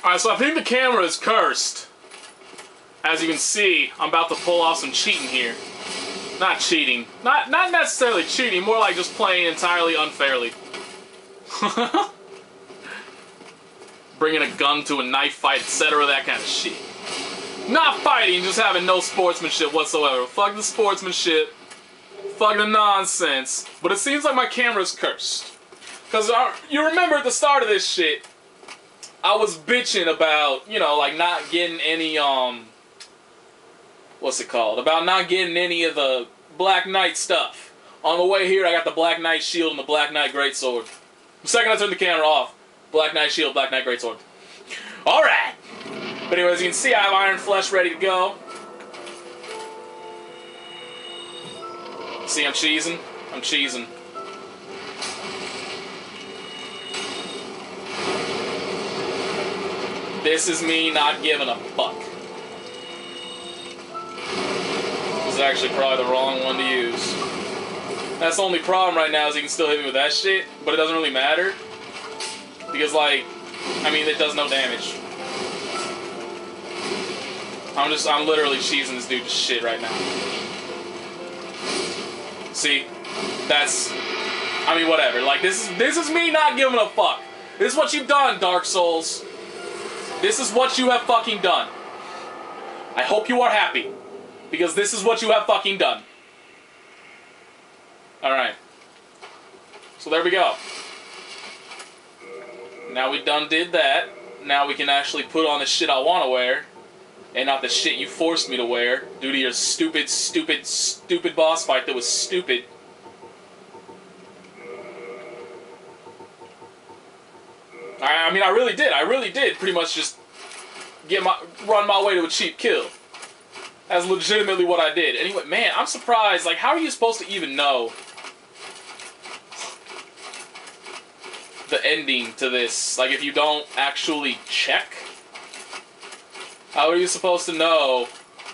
Alright, so I think the camera is cursed. As you can see, I'm about to pull off some cheating here. Not cheating. Not necessarily cheating, more like just playing entirely unfairly. Bringing a gun to a knife fight, etc., that kind of shit. Not fighting, just having no sportsmanship whatsoever. Fuck the sportsmanship. Fuck the nonsense. But it seems like my camera's cursed. Because you remember at the start of this shit, I was bitching about, you know, like not getting any, what's it called? About not getting any of the Black Knight stuff. On the way here, I got the Black Knight shield and the Black Knight greatsword. The second I turn the camera off, Black Knight shield, Black Knight greatsword. Alright! But anyway, as you can see, I have Iron Flesh ready to go. See, I'm cheesing? I'm cheesing. This is me not giving a fuck. This is actually probably the wrong one to use. That's the only problem right now is he can still hit me with that shit, but it doesn't really matter. Because, like, I mean, it does no damage. I'm literally cheesing this dude to shit right now. See? That's, I mean, whatever. Like, this is me not giving a fuck. This is what you've done, Dark Souls. This is what you have fucking done. I hope you are happy. Because this is what you have fucking done. Alright. So there we go. Now we done did that. Now we can actually put on the shit I want to wear. And not the shit you forced me to wear. Due to your stupid, stupid, stupid boss fight that was stupid. I mean, I really did pretty much just run my way to a cheap kill. That's legitimately what I did. Anyway, man, I'm surprised. Like, how are you supposed to even know the ending to this? Like, if you don't actually check? How are you supposed to know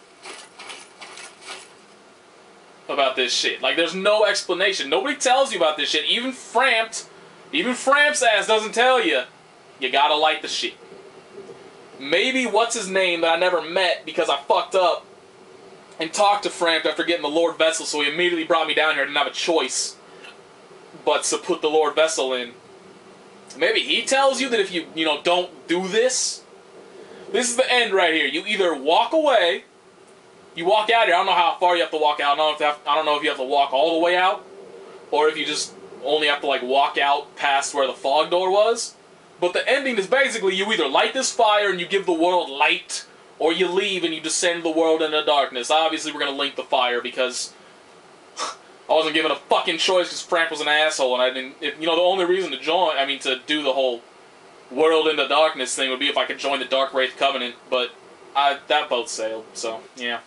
about this shit? Like, there's no explanation. Nobody tells you about this shit. Even Framp's ass doesn't tell you. You gotta light the shit. Maybe what's-his-name that I never met because I fucked up and talked to Framp after getting the Lord Vessel, so he immediately brought me down here. I didn't have a choice but to put the Lord Vessel in. Maybe he tells you that if you know, don't do this, this is the end right here. You either walk away, you walk out here. I don't know how far you have to walk out. I don't know if you have to walk all the way out, or if you just only have to, like, walk out past where the fog door was. But the ending is basically you either light this fire and you give the world light, or you leave and you descend the world into darkness. Obviously, we're going to link the fire because I wasn't given a fucking choice because Frank was an asshole, and I didn't. You know, the only reason to join, I mean, to do the whole world into darkness thing would be if I could join the Dark Wraith Covenant, but that boat sailed, so, yeah.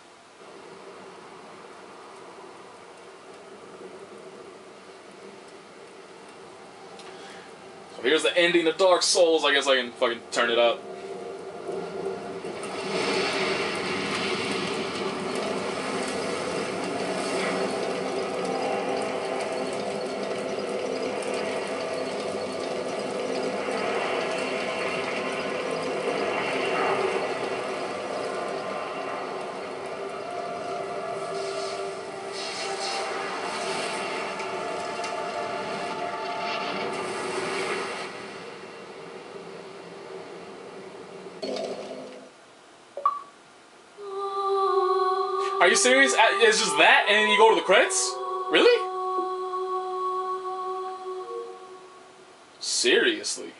So here's the ending of Dark Souls. I guess I can fucking turn it up. Are you serious? It's just that, and then you go to the credits? Really? Seriously?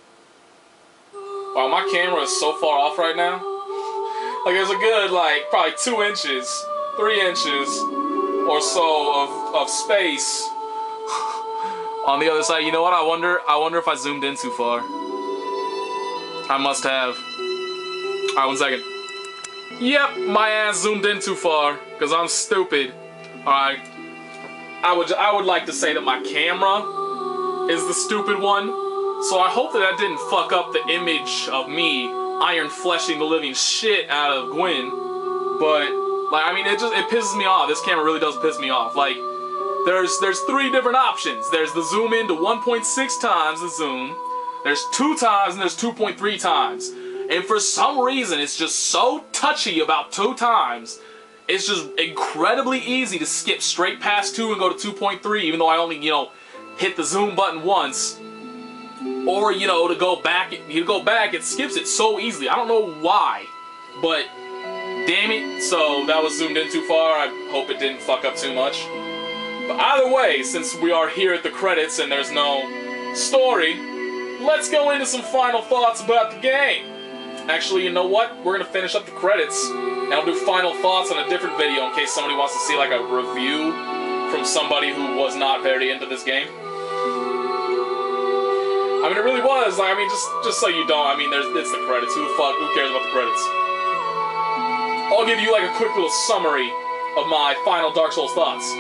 Wow, my camera is so far off right now. Like, there's a good, like, probably 2 inches, 3 inches or so of space on the other side. You know what? I wonder if I zoomed in too far. I must have. Alright, 1 second. Yep, my ass zoomed in too far, because I'm stupid. Alright. I would like to say that my camera is the stupid one, so I hope that that didn't fuck up the image of me iron fleshing the living shit out of Gwyn. But, like, I mean, it pisses me off. This camera really does piss me off. Like, there's 3 different options. There's the zoom in to 1.6 times the zoom. There's 2 times, and there's 2.3 times. And for some reason, it's just so touchy about 2 times. It's just incredibly easy to skip straight past 2 and go to 2.3, even though I only, you know, hit the zoom button once. Or, you know, to go back, it skips it so easily. I don't know why, but damn it. So that was zoomed in too far. I hope it didn't fuck up too much. But either way, since we are here at the credits and there's no story, let's go into some final thoughts about the game. Actually, you know what? We're going to finish up the credits, and I'll do final thoughts on a different video in case somebody wants to see, like, a review from somebody who was not very into this game. I mean, it really was. Like, I mean, just so you don't. I mean, it's the credits. Who cares about the credits? I'll give you, like, a quick little summary of my final Dark Souls thoughts.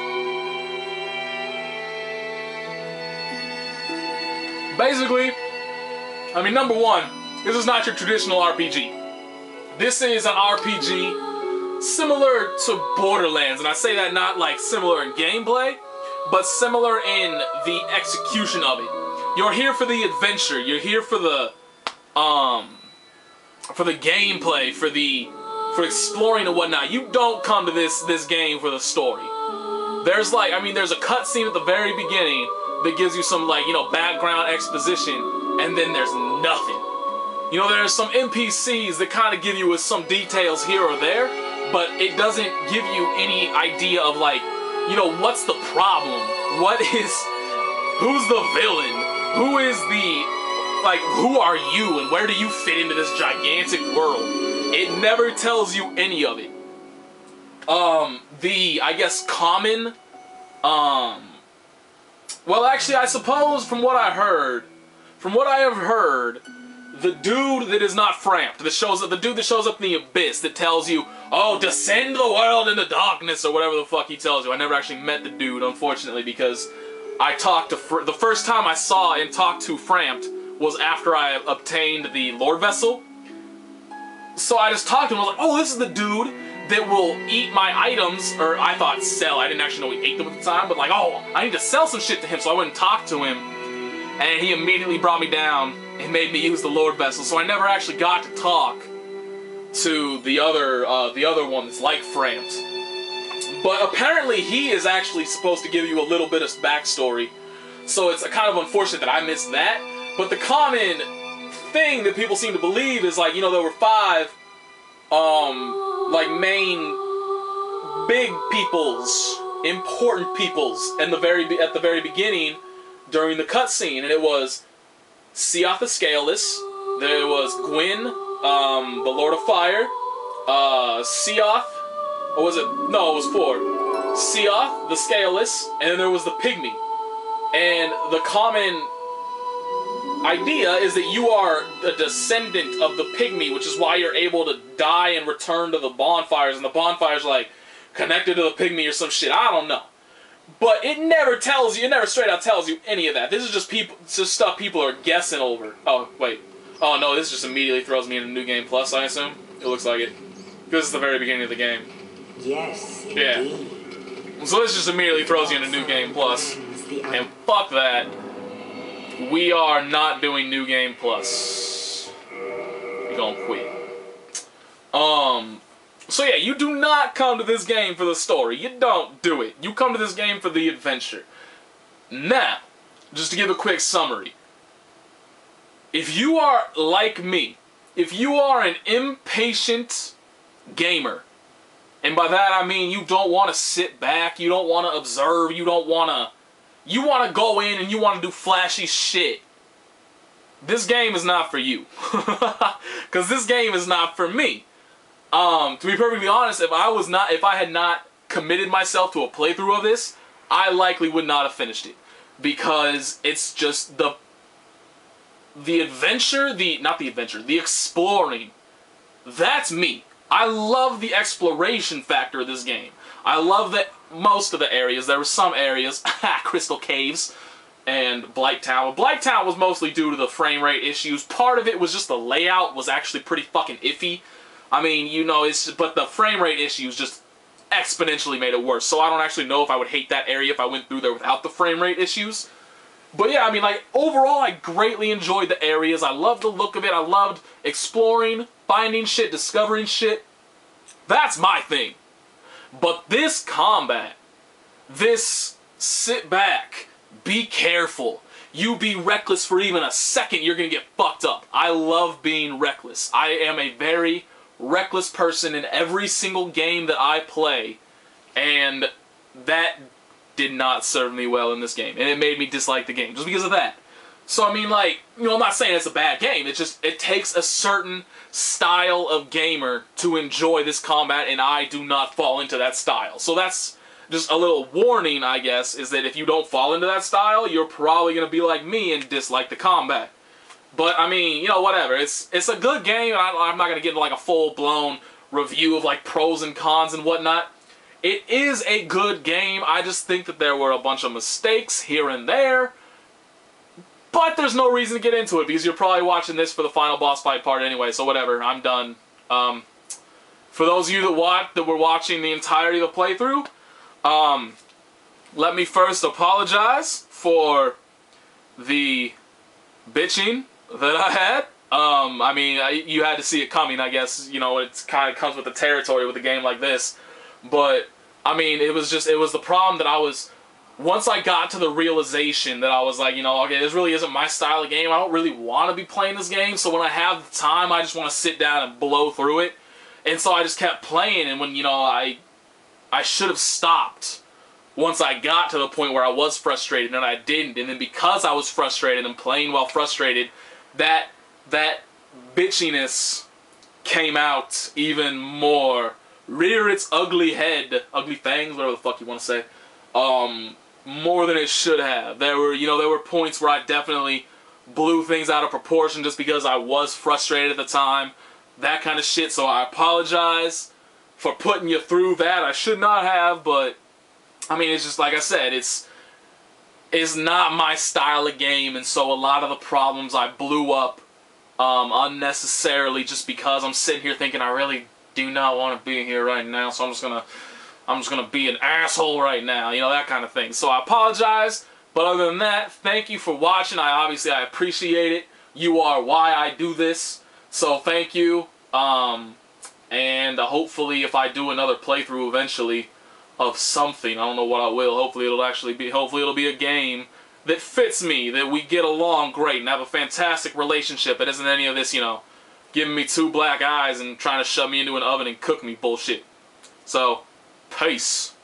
Basically, I mean, number one, this is not your traditional RPG. This is an RPG similar to Borderlands, and I say that not like similar in gameplay, but similar in the execution of it. You're here for the adventure. You're here for the gameplay, for exploring and whatnot. You don't come to this game for the story. There's like, I mean, there's a cutscene at the very beginning that gives you some, like, you know, background exposition, and then there's nothing. You know, there's some NPCs that kind of give you with some details here or there, but it doesn't give you any idea of, like, you know, what's the problem? Who's the villain? Who is like, who are you and where do you fit into this gigantic world? It never tells you any of it. I guess, common, well, actually, I suppose from what I have heard, the dude that is not Frampt, the dude that shows up in the Abyss, that tells you, oh, descend the world into darkness, or whatever the fuck he tells you. I never actually met the dude, unfortunately, because I talked to, the first time I saw and talked to Frampt was after I obtained the Lord Vessel. So I just talked to him, I was like, oh, this is the dude that will eat my items, or I thought sell, I didn't actually know he ate them at the time, but like, oh, I need to sell some shit to him, so I went and talked to him, and he immediately brought me down and made me use the Lord Vessel, so I never actually got to talk to the other one that's like Frampt. But apparently he is actually supposed to give you a little bit of backstory, so it's kind of unfortunate that I missed that. But the common thing that people seem to believe is, like, you know, there were 5 like main big peoples, important peoples at the very beginning during the cutscene, and it was Seath the Scaleless, there was Gwyn, the Lord of Fire, Seath, or was it? No, it was 4. Seath the Scaleless, and then there was the Pygmy. And the common idea is that you are a descendant of the Pygmy, which is why you're able to die and return to the bonfires, and the bonfires are like connected to the Pygmy or some shit. I don't know. But it never tells you, it never straight out tells you any of that. This is just stuff people are guessing over. Oh, wait. Oh no, this just immediately throws me into New Game Plus, I assume. It looks like it. This is the very beginning of the game. Yes, indeed. Yeah. So this just immediately throws you into New Game Plus. And fuck that. We are not doing New Game Plus. We're gonna quit. So yeah, you do not come to this game for the story. You don't do it. You come to this game for the adventure. Now, just to give a quick summary. If you are like me, if you are an impatient gamer, and by that I mean you don't want to sit back, you don't want to observe, you want to go in and you want to do flashy shit, this game is not for you. Because this game is not for me. To be perfectly honest, if I had not committed myself to a playthrough of this, I likely would not have finished it. Because it's just the exploring. That's me. I love the exploration factor of this game. I love that most of the areas, there were some areas, Crystal Caves and Blight Town. Blight Town was mostly due to the frame rate issues. Part of it was just the layout was actually pretty fucking iffy. I mean, you know, but the frame rate issues just exponentially made it worse. So I don't actually know if I would hate that area if I went through there without the frame rate issues. But yeah, I mean, like, overall, I greatly enjoyed the areas. I loved the look of it. I loved exploring, finding shit, discovering shit. That's my thing. But this combat, this sit back, be careful, you be reckless for even a second, you're gonna get fucked up. I love being reckless. I am a very reckless person in every single game that I play, and that did not serve me well in this game, and it made me dislike the game just because of that. So I mean, like, you know, I'm not saying it's a bad game, it's just, it takes a certain style of gamer to enjoy this combat, and I do not fall into that style. So that's just a little warning, I guess, is that if you don't fall into that style, you're probably going to be like me and dislike the combat. But, I mean, you know, whatever. It's a good game. I'm not going to get into, like, a full-blown review of, like, pros and cons and whatnot. It is a good game. I just think that there were a bunch of mistakes here and there. But there's no reason to get into it, because you're probably watching this for the final boss fight part anyway, so whatever. I'm done. For those of you that were watching the entirety of the playthrough, let me first apologize for the bitching that I had. I mean, you had to see it coming, I guess. You know, it kind of comes with the territory with a game like this. But, I mean, it was the problem that I was, once I got to the realization that I was like, you know, okay, this really isn't my style of game. I don't really want to be playing this game. So when I have the time, I just want to sit down and blow through it. And so I just kept playing, and when, you know, I should have stopped once I got to the point where I was frustrated, and I didn't. And then because I was frustrated and playing while frustrated, that bitchiness came out even more. Rear its ugly head, ugly fangs, whatever the fuck you want to say, more than it should have. There were points where I definitely blew things out of proportion just because I was frustrated at the time. That kind of shit, so I apologize for putting you through that. I should not have, but I mean, it's just like I said, it's not my style of game, and so a lot of the problems I blew up unnecessarily just because I'm sitting here thinking I really do not want to be here right now, so I'm just gonna be an asshole right now, you know, that kind of thing. So I apologize, but other than that, thank you for watching. I appreciate it. You are why I do this, so thank you. And hopefully, if I do another playthrough eventually of something, I don't know what I will. Hopefully, it'll be a game that fits me, that we get along great and have a fantastic relationship. It isn't any of this, you know, giving me 2 black eyes and trying to shove me into an oven and cook me bullshit. So, peace.